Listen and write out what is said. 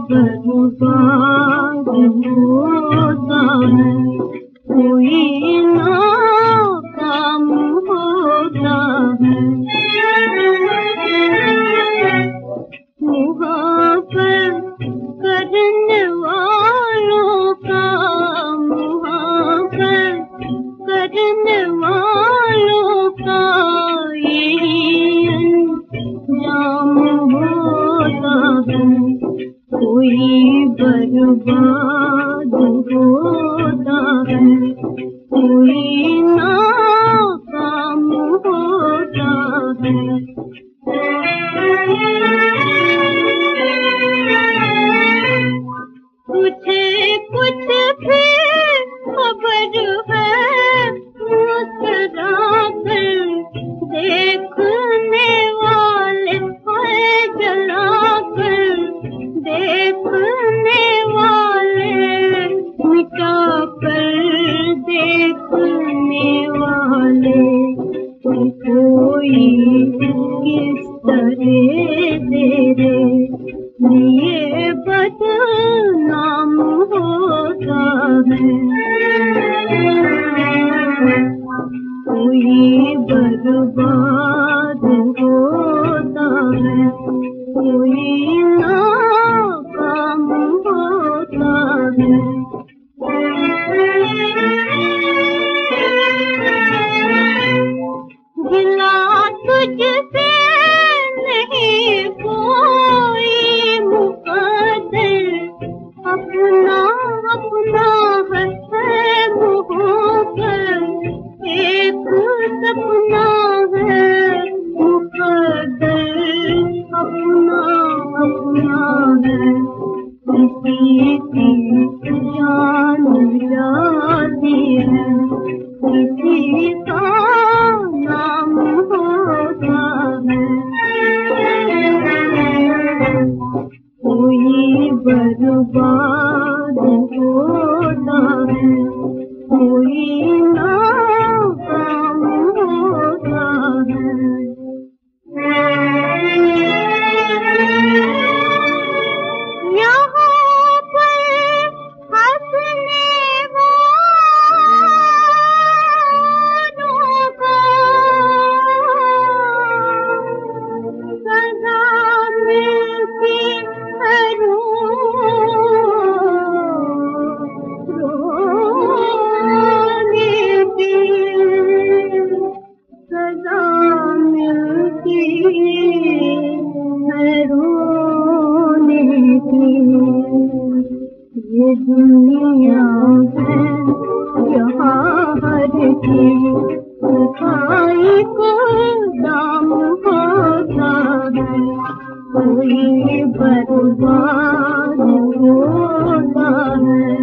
बर्बाद होता है, कोई नाकाम होता है। मुहब्बत करने वालों का, मुहब्बत करने वालों का यही अंजाम होता है, कोई बर्बाद होता है, कोई नाकाम होता है। तुझे कुछ भी खबर है, मुस्कुरा कर देखने वाले, है जला कर देखने वाले, मिटा कर देखने वाले, कोई किस तरह तेरे लिए बदनाम होता है, कोई बर्बाद होता है, कोई नाकाम होता है। गिला तुझसे नहीं कोई मुकद्दर, अपना अपना है मुहब्बत, एक सपना है मुकद्दर, अपना अपना है। किसी की जान जाती है, किसी का नाम होता है, कोई बर्बाद होता है, कोई नाकाम होता है। यहाँ पर हंसने वालों को सजा मिलती है, रोने की सजा मिलती है, रोने की। ये दुनिया है यहाँ हर चीज खाई को दाम होता है, कोई बर्बाद होता है।